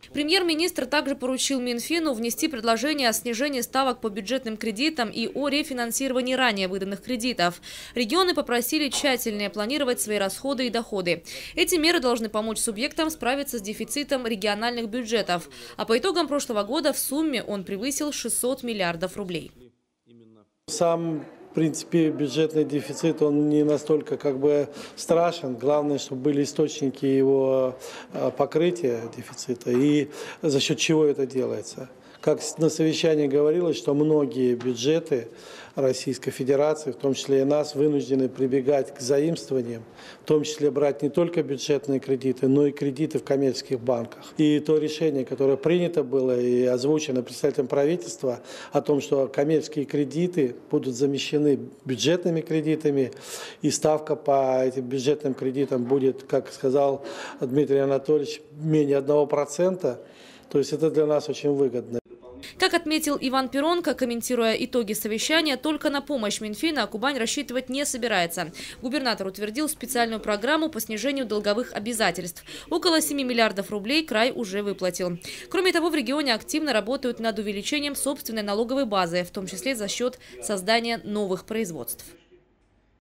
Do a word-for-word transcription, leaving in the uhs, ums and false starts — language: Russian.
Премьер-министр также поручил Минфину внести предложение о снижении ставок по бюджетным кредитам и о рефинансировании ранее выданных кредитов. Регионы попросили тщательнее планировать свои расходы и доходы. Эти меры должны помочь субъектам справиться с дефицитом региональных бюджетов. А по итогам прошлого года в сумме он превысил шестьсот миллиардов рублей. Сам, в принципе, бюджетный дефицит, он не настолько как бы страшен. Главное, чтобы были источники его покрытия дефицита и за счет чего это делается. Как на совещании говорилось, что многие бюджеты Российской Федерации, в том числе и нас, вынуждены прибегать к заимствованиям, в том числе брать не только бюджетные кредиты, но и кредиты в коммерческих банках. И то решение, которое принято было и озвучено представителем правительства о том, что коммерческие кредиты будут замещены бюджетными кредитами, и ставка по этим бюджетным кредитам будет, как сказал Дмитрий Анатольевич, менее одного процента. То есть это для нас очень выгодно. Как отметил Иван Перонко, комментируя итоги совещания, только на помощь Минфина Кубань рассчитывать не собирается. Губернатор утвердил специальную программу по снижению долговых обязательств. Около семи миллиардов рублей край уже выплатил. Кроме того, в регионе активно работают над увеличением собственной налоговой базы, в том числе за счет создания новых производств.